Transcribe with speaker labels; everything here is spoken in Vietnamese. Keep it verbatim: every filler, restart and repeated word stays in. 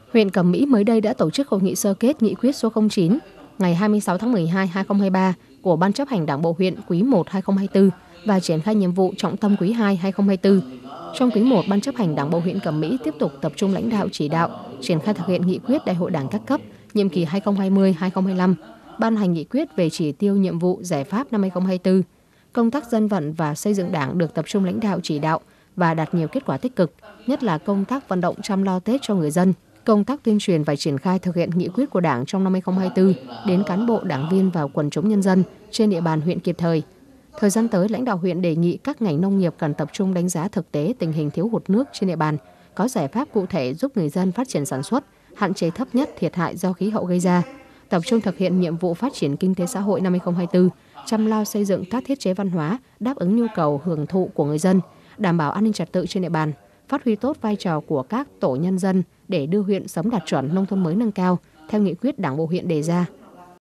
Speaker 1: Huyện Cẩm Mỹ mới đây đã tổ chức hội nghị sơ kết nghị quyết số không chín ngày hai mươi sáu tháng mười hai năm hai nghìn không trăm hai mươi ba của Ban chấp hành Đảng bộ huyện quý một hai nghìn không trăm hai mươi tư và triển khai nhiệm vụ trọng tâm quý hai hai nghìn không trăm hai mươi tư. Trong quý một, Ban chấp hành Đảng bộ huyện Cẩm Mỹ tiếp tục tập trung lãnh đạo chỉ đạo, triển khai thực hiện nghị quyết Đại hội Đảng các cấp nhiệm kỳ hai nghìn không trăm hai mươi đến hai nghìn không trăm hai mươi lăm, ban hành nghị quyết về chỉ tiêu nhiệm vụ giải pháp năm hai nghìn không trăm hai mươi tư. Công tác dân vận và xây dựng Đảng được tập trung lãnh đạo chỉ đạo và đạt nhiều kết quả tích cực, nhất là công tác vận động chăm lo Tết cho người dân. Công tác tuyên truyền và triển khai thực hiện nghị quyết của Đảng trong năm hai nghìn không trăm hai mươi tư đến cán bộ, đảng viên và quần chúng nhân dân trên địa bàn huyện kịp thời. Thời gian tới, lãnh đạo huyện đề nghị các ngành nông nghiệp cần tập trung đánh giá thực tế tình hình thiếu hụt nước trên địa bàn, có giải pháp cụ thể giúp người dân phát triển sản xuất, hạn chế thấp nhất thiệt hại do khí hậu gây ra. Tập trung thực hiện nhiệm vụ phát triển kinh tế xã hội năm hai nghìn không trăm hai mươi tư, chăm lo xây dựng các thiết chế văn hóa đáp ứng nhu cầu hưởng thụ của người dân, đảm bảo an ninh trật tự trên địa bàn, phát huy tốt vai trò của các tổ nhân dân để đưa huyện sớm đạt chuẩn nông thôn mới nâng cao theo nghị quyết Đảng bộ huyện đề ra.